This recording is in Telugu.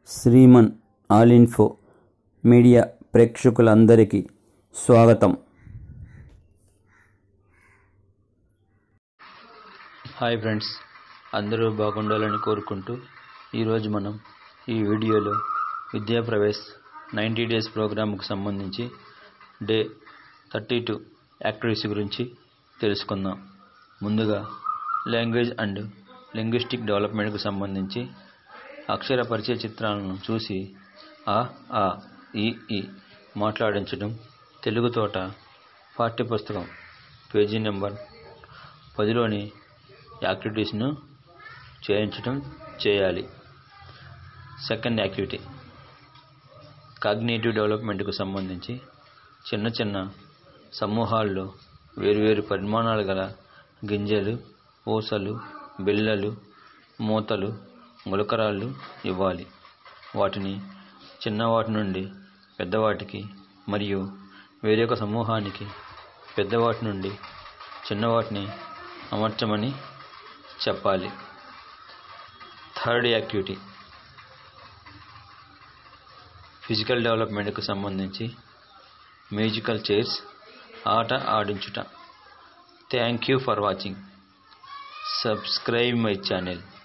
శ్రీమన్ ఆల్ ఇన్ఫో మీడియా ప్రేక్షకులందరికీ స్వాగతం. హాయ్ ఫ్రెండ్స్, అందరూ బాగుండాలని కోరుకుంటూ ఈరోజు మనం ఈ వీడియోలో విద్యా ప్రవేశ్ 90 డేస్ ప్రోగ్రామ్కు సంబంధించి డే 32 యాక్టివిటీస్ గురించి తెలుసుకుందాం. ముందుగా లాంగ్వేజ్ అండ్ లింగ్విస్టిక్ డెవలప్మెంట్కు సంబంధించి అక్షర పరిచయ చిత్రాలను చూసి ఆ ఈ మాట్లాడించడం, తెలుగు తోట పాఠ్యపుస్తకం పేజీ నెంబర్ 10లోని యాక్టివిటీస్ను చేయాలి. సెకండ్ యాక్టివిటీ కాగ్నిటివ్ డెవలప్మెంట్కు సంబంధించి చిన్న చిన్న సమూహాల్లో వేరువేరు పరిమాణాలు గల గింజలు, ఊసలు, బిళ్ళలు, మూతలు, గులకరాళ్ళు ఇవ్వాలి. వాటిని చిన్నవాటి నుండి పెద్దవాటికి మరియు వేరొక సమూహానికి పెద్దవాటి నుండి చిన్నవాటిని అమర్చమని చెప్పాలి. థర్డ్ యాక్టివిటీ ఫిజికల్ డెవలప్మెంట్కు సంబంధించి మ్యూజికల్ చైర్స్ ఆట ఆడించుట. Thank you for watching. Subscribe my channel.